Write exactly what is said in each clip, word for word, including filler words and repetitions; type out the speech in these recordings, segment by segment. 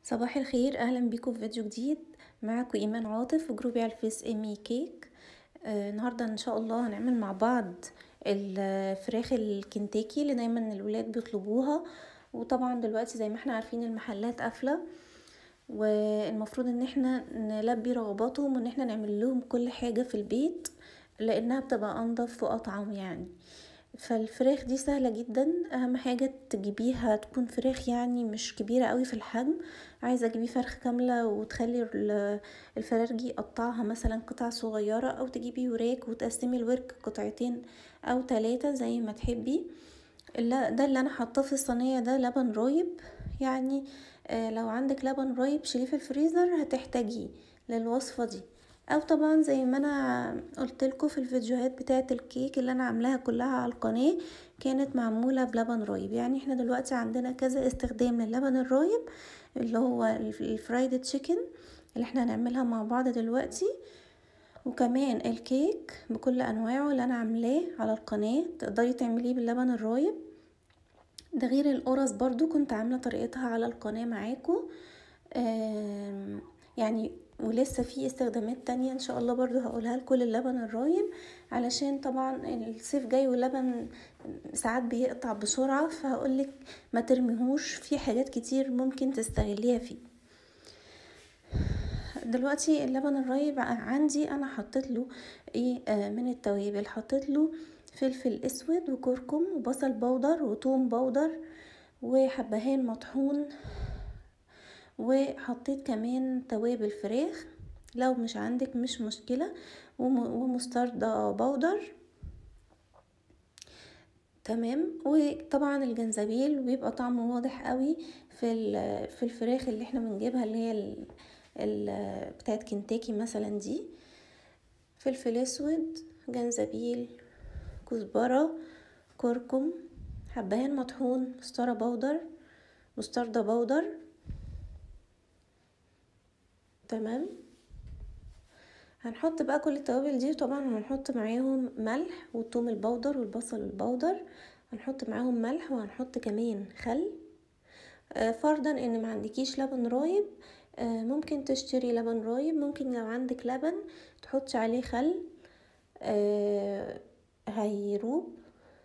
صباح الخير، اهلا بيكم في فيديو جديد. معاكم ايمان عاطف وجروبي على الفيس ايمي كيك. آه النهارده ان شاء الله هنعمل مع بعض الفراخ الكنتاكي اللي دايما الولاد بيطلبوها. وطبعا دلوقتي زي ما احنا عارفين المحلات قافله، والمفروض ان احنا نلبي رغباتهم وان احنا نعمل لهم كل حاجه في البيت لانها بتبقى انضف واطعم يعني. فالفراخ دي سهلة جدا، اهم حاجة تجيبيها تكون فراخ يعني مش كبيرة قوي في الحجم. عايزة تجيبي فرخة كاملة وتخلي الفرارجي يقطعها مثلا قطع صغيرة، او تجيبي وراك وتقسمي الورك قطعتين او ثلاثة زي ما تحبي. لا، ده اللي انا حاطاه في الصينية ده لبن رايب يعني. آه لو عندك لبن رايب شيليه في الفريزر هتحتاجيه للوصفة دي. او طبعا زي ما انا قلت لكم في الفيديوهات بتاعه الكيك اللي انا عاملاها كلها على القناه كانت معموله بلبن رايب. يعني احنا دلوقتي عندنا كذا استخدام للبن الرايب، اللي هو الفرايد تشيكن اللي احنا هنعملها مع بعض دلوقتي، وكمان الكيك بكل انواعه اللي انا عاملاه على القناه تقدري تعمليه باللبن الرايب. ده غير القرص برضو كنت عامله طريقتها على القناه معاكم. يعني ولسه في استخدامات تانية ان شاء الله برضو هقولها لكم اللبن الرايب، علشان طبعا الصيف جاي واللبن ساعات بيقطع بسرعة، فهقولك ما ترميهوش في حاجات كتير ممكن تستغليها فيه. دلوقتي اللبن الرايب عندي انا حطيت له ايه آه من التوابل. حطيت له فلفل اسود وكركم وبصل بودر وثوم بودر وحبهان مطحون، وحطيت كمان توابل فراخ لو مش عندك مش مشكلة، ومستردة بودر. تمام. وطبعا الجنزبيل بيبقى طعمه واضح قوي في في الفراخ اللي احنا بنجيبها اللي هي ال بتاعت كنتاكي مثلا دي. فلفل اسود، جنزبيل، كزبرة، كركم، حبهان مطحون، مستردة بودر مستردة بودر. تمام. هنحط بقى كل التوابل دي، طبعا هنحط معاهم ملح والثوم البودر والبصل البودر، هنحط معاهم ملح وهنحط كمان خل. آه فرضا ان ما عندكيش لبن رايب آه ممكن تشتري لبن رايب، ممكن لو عندك لبن تحطي عليه خل آه هيروب.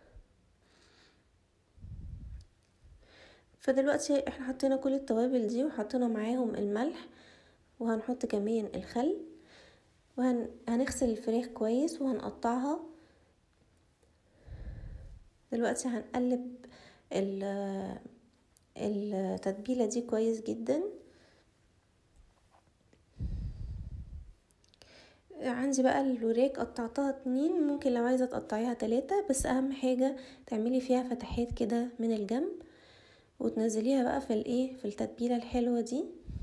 فدلوقتي احنا حطينا كل التوابل دي وحطينا معاهم الملح وهنحط كمان الخل، وهنغسل الفراخ كويس وهنقطعها. دلوقتي هنقلب التتبيلة دي كويس جدا. عندي بقى الوراك قطعتها اتنين، ممكن لو عايزة تقطعيها تلاتة، بس اهم حاجة تعملي فيها فتحات كده من الجنب وتنزليها بقى في الايه في التتبيلة الحلوة دي.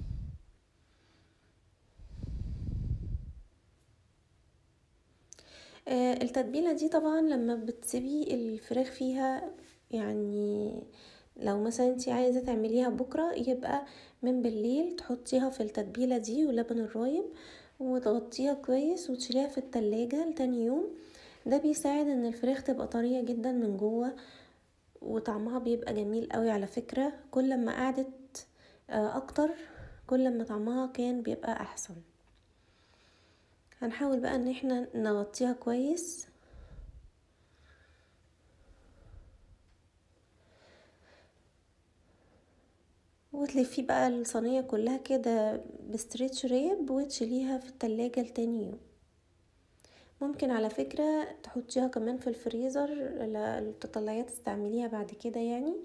آه التتبيلة دي طبعا لما بتسيبي الفراخ فيها، يعني لو مثلا انتي عايزة تعمليها بكرة يبقى من بالليل تحطيها في التتبيلة دي ولبن الرايب وتغطيها كويس وتشيليها في التلاجة لتاني يوم. ده بيساعد ان الفراخ تبقى طرية جدا من جوه وطعمها بيبقى جميل قوي. على فكرة كل ما قعدت اكتر كل ما طعمها كان بيبقى احسن. هنحاول بقى ان احنا نغطيها كويس وتلفي بقى الصينية كلها كده بستريتش ريب وتشيليها في التلاجة لتاني يوم. ممكن على فكرة تحطيها كمان في الفريزر تطلعيها تستعمليها بعد كده. يعني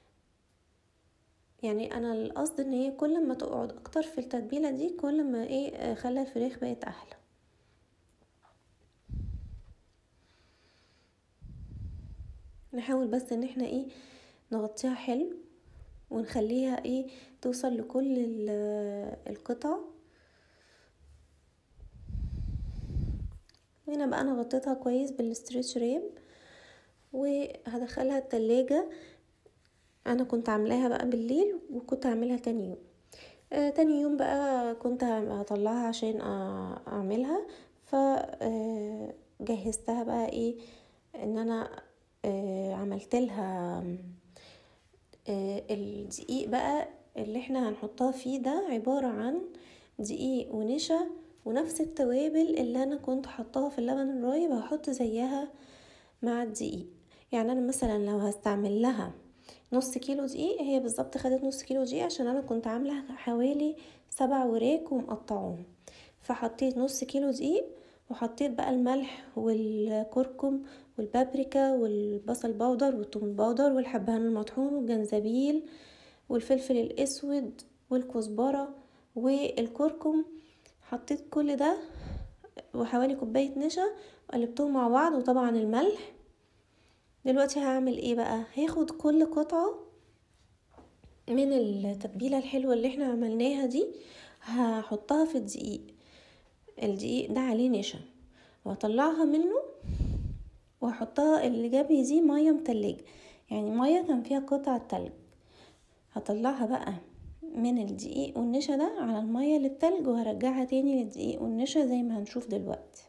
يعني انا القصد ان هي كل ما تقعد اكتر في التتبيلة دي كل ما ايه خلى الفراخ بقت احلى. نحاول بس ان احنا ايه نغطيها حلو ونخليها ايه توصل لكل القطع. هنا بقى انا غطيتها كويس بالستريتش ريب وهدخلها التلاجة. انا كنت عاملاها بقى بالليل وكنت هعملها تاني يوم. آه تاني يوم بقى كنت هطلعها عشان اعملها، فجهزتها بقى ايه ان انا آه عملت لها آه الدقيق بقى اللي احنا هنحطها فيه ده عبارة عن دقيق ونشا ونفس التوابل اللي انا كنت حطاها في اللبن الرايب هحط زيها مع الدقيق. يعني انا مثلا لو هستعمل لها نص كيلو دقيق، هي بالظبط خدت نص كيلو دقيق عشان انا كنت عامله حوالي سبع وراك ومقطعوهم، فحطيت نص كيلو دقيق وحطيت بقى الملح والكركم والبابريكا والبصل باودر والثوم باودر والحبهان المطحون والجنزبيل والفلفل الاسود والكزبره والكركم. حطيت كل ده وحوالي كوبايه نشا وقلبتهم مع بعض، وطبعا الملح. دلوقتي هعمل ايه بقى؟ هاخد كل قطعه من التتبيله الحلوه اللي احنا عملناها دي هحطها في الدقيق، الدقيق ده عليه نشا، واطلعها منه وهحطها اللي جنبي دي ميه متلجه، يعني ميه كان فيها قطعه تلج. هطلعها بقى من الدقيق والنشا ده على الميه اللي بتلج، وهرجعها تاني للدقيق والنشا زي ما هنشوف دلوقتي.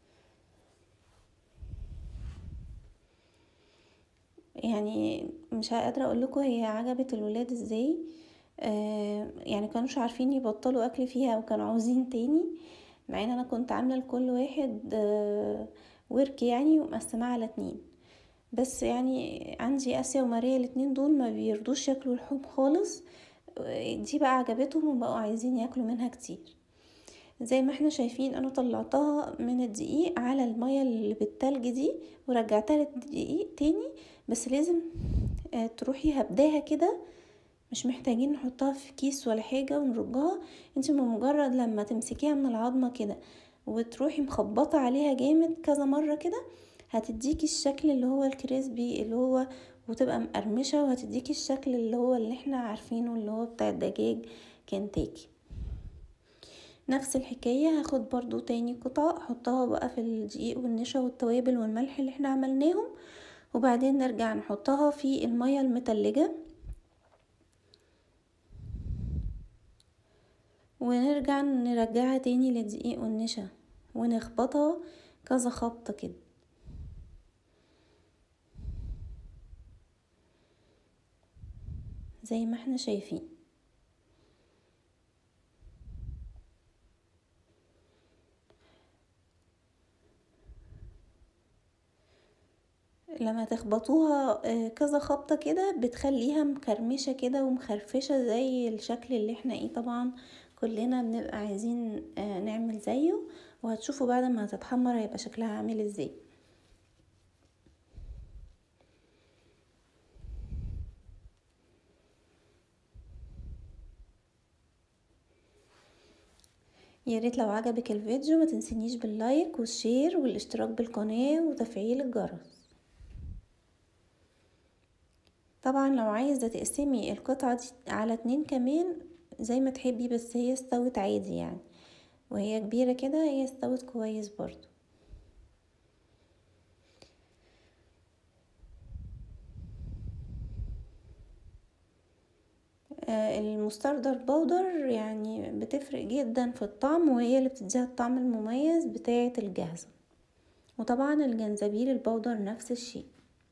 يعني مش قادره اقول لكم هي عجبت الولاد ازاي. آه يعني كانوش عارفين يبطلوا اكل فيها وكانوا عاوزين تاني، مع ان انا كنت عامله لكل واحد آه ورك يعني ومقسماه على اتنين. بس يعني عندي اسيا وماريا الاتنين دول ما بيرضوش ياكلوا اللحوم خالص، دي بقى عجبتهم وبقوا عايزين ياكلوا منها كتير. زي ما احنا شايفين انا طلعتها من الدقيق على المية اللي بالتلج دي ورجعتها للدقيق تاني، بس لازم اه تروحي هبداها كده، مش محتاجين نحطها في كيس ولا حاجة ونرجها. انت بمجرد لما تمسكيها من العظمة كده وتروحي مخبطة عليها جامد كذا مرة كده هتديكي الشكل اللي هو الكريسبي اللي هو وتبقى مقرمشة، وهتديكي الشكل اللي هو اللي احنا عارفينه اللي هو بتاع الدجاج كنتاكي. نفس الحكاية هاخد برضو تاني قطعة احطها بقى في الدقيق والنشا والتوابل والملح اللي احنا عملناهم، وبعدين نرجع نحطها في المية المتلجة ونرجع نرجعها تاني للدقيق والنشا ونخبطها كذا خبطة كده زي ما احنا شايفين. لما تخبطوها كذا خبطة كده بتخليها مكرمشة كده ومخرفشة زي الشكل اللي احنا ايه طبعا كلنا بنبقى عايزين نعمل زيه، وهتشوفوا بعد ما هتتحمر هيبقى شكلها عامل ازاي. يا ريت لو عجبك الفيديو ما تنسينيش باللايك والشير والاشتراك بالقناة وتفعيل الجرس. طبعا لو عايزة تقسمي القطعة دي على اتنين كمان زي ما تحبي، بس هي استوت عادي يعني، وهي كبيرة كده هي استوت كويس برضو. المستردر باودر يعني بتفرق جدا في الطعم، وهي اللي بتديها الطعم المميز بتاعة الجاهزة، وطبعا الجنزبيل البودر نفس الشيء.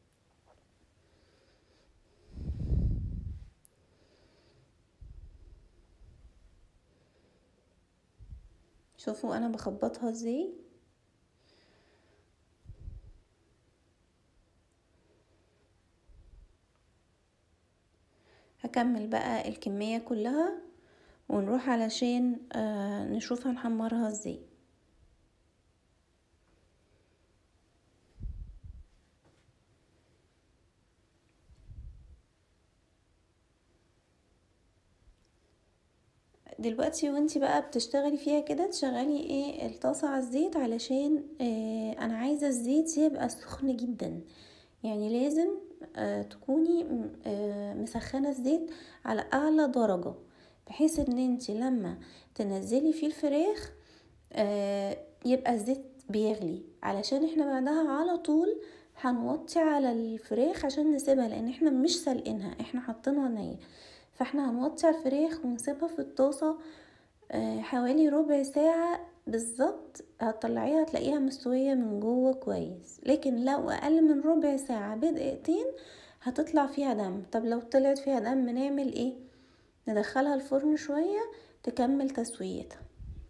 شوفوا انا بخبطها ازاي. هكمل بقى الكمية كلها ونروح علشان آه نشوف هنحمرها ازاي. دلوقتي وانتي بقى بتشتغلي فيها كده تشغلي ايه الطاسة على الزيت، علشان اه انا عايزة الزيت يبقى سخن جدا، يعني لازم اه تكوني اه مسخنة الزيت على اعلى درجة، بحيث ان انتي لما تنزلي فيه الفراخ اه يبقى الزيت بيغلي، علشان احنا بعدها على طول هنوطي على الفراخ عشان نسيبها، لان احنا مش سلقينها احنا حاطينها نية، فاحنا هنوطي على الفراخ ونسيبها في الطاسة حوالي ربع ساعة بالظبط. هتطلعيها هتلاقيها مستوية من جوه كويس، لكن لو اقل من ربع ساعة بدقيقتين هتطلع فيها دم. طب لو طلعت فيها دم نعمل ايه؟ ندخلها الفرن شوية تكمل تسويتها.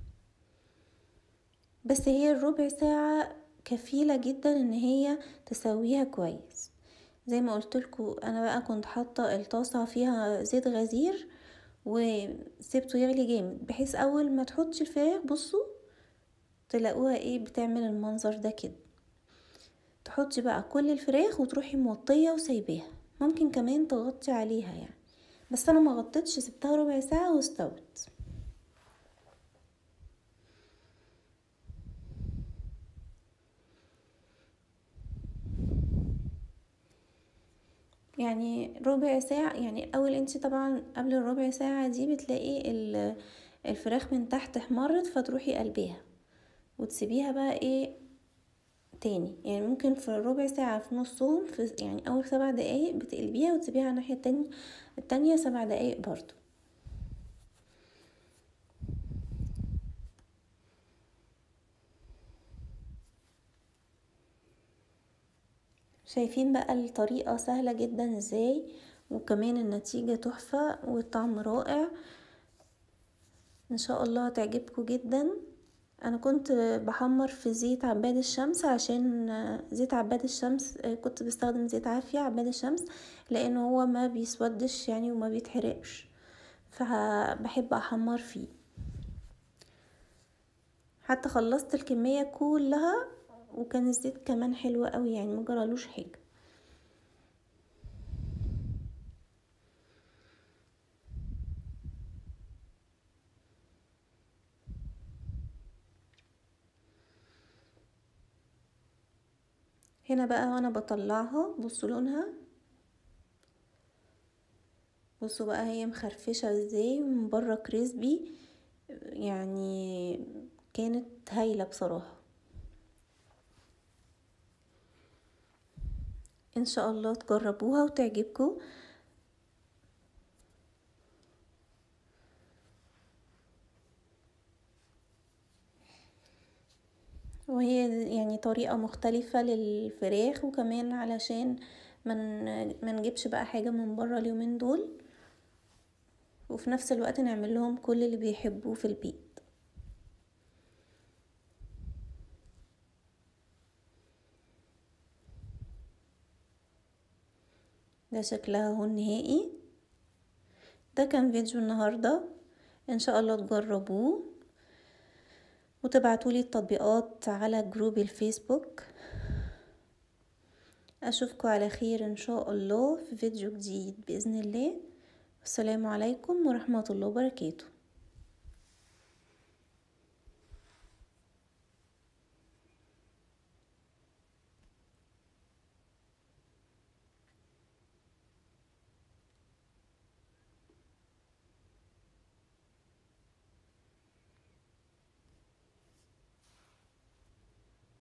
بس هي الربع ساعة كفيلة جدا ان هي تسويها كويس. زي ما قلتلكوا انا بقى كنت حاطة الطاسة فيها زيت غزير وسيبته يغلي جامد، بحيث اول ما تحطي الفراخ بصوا تلاقوها ايه بتعمل المنظر ده كده. تحطي بقى كل الفراخ وتروحي موطية وسايباها، ممكن كمان تغطي عليها يعني، بس انا ما غطيتش، سبتها ربع ساعة واستوت. يعني ربع ساعة، يعني اول انتي طبعا قبل الربع ساعة دي بتلاقي الفراخ من تحت احمرت، فتروحي قلبيها وتسيبيها بقى ايه تاني. يعني ممكن في ربع ساعة في نصهم، في يعني اول سبع دقايق بتقلبيها وتسيبيها على الناحية التانية التانية سبع دقايق برضو. شايفين بقى الطريقة سهلة جدا ازاي، وكمان النتيجة تحفة والطعم رائع. ان شاء الله هتعجبكم جدا. انا كنت بحمر في زيت عباد الشمس، عشان زيت عباد الشمس كنت بستخدم زيت عافية عباد الشمس لانه هو ما بيسودش يعني وما بيتحرقش، فبحب احمر فيه. حتى خلصت الكمية كلها وكان الزيت كمان حلو قوي، يعني مجرالوش حاجة. هنا بقى وانا بطلعها بصوا لونها، بصوا بقى هي مخرفشة ازاي ومن بره كريسبي، يعني كانت هايلة بصراحة. ان شاء الله تجربوها وتعجبكم. وهي يعني طريقة مختلفة للفراخ، وكمان علشان من ما نجيبش بقى حاجة من بره اليومين دول، وفي نفس الوقت نعمل لهم كل اللي بيحبوه في البيت. ده شكلها هو النهائي. ده كان فيديو النهاردة، ان شاء الله تجربوه وتبعتولي التطبيقات على جروب الفيسبوك. اشوفكم على خير ان شاء الله في فيديو جديد باذن الله. السلام عليكم ورحمة الله وبركاته.